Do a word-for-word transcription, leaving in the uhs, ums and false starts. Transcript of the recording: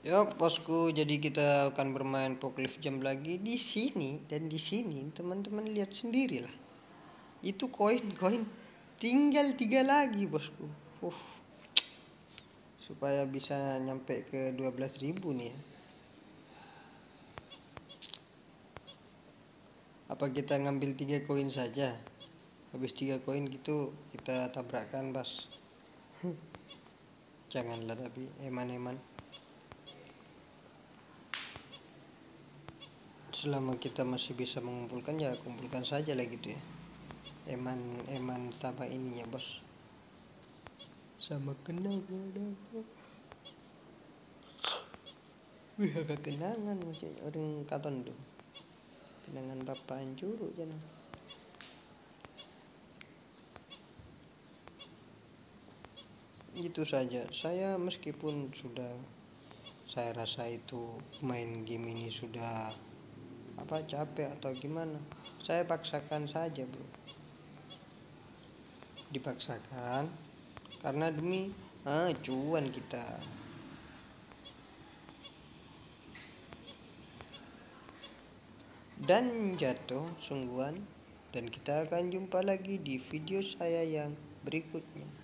Yo, bosku, jadi kita akan bermain Pokélift Jam lagi di sini dan di sini teman-teman lihat sendirilah. Itu koin-koin tinggal tiga lagi, bosku. Uh, supaya bisa nyampe ke dua belas ribu nih ya. Apa kita ngambil tiga koin saja? Habis tiga koin gitu kita tabrakkan, Bas. Janganlah tapi eman-eman. Selama kita masih bisa mengumpulkan ya kumpulkan saja lah gitu ya. Eman eman sama ininya, bos. Sama kenangan. Wih, agak kenangan masih orang katon tuh. Kenangan bapak Anjuru jangan. Itu saja. Saya meskipun sudah saya rasa itu main game ini sudah apa capek atau gimana, saya paksakan saja, bro. Dipaksakan karena demi ah, cuan kita. Dan jatuh sungguhan, dan kita akan jumpa lagi di video saya yang berikutnya.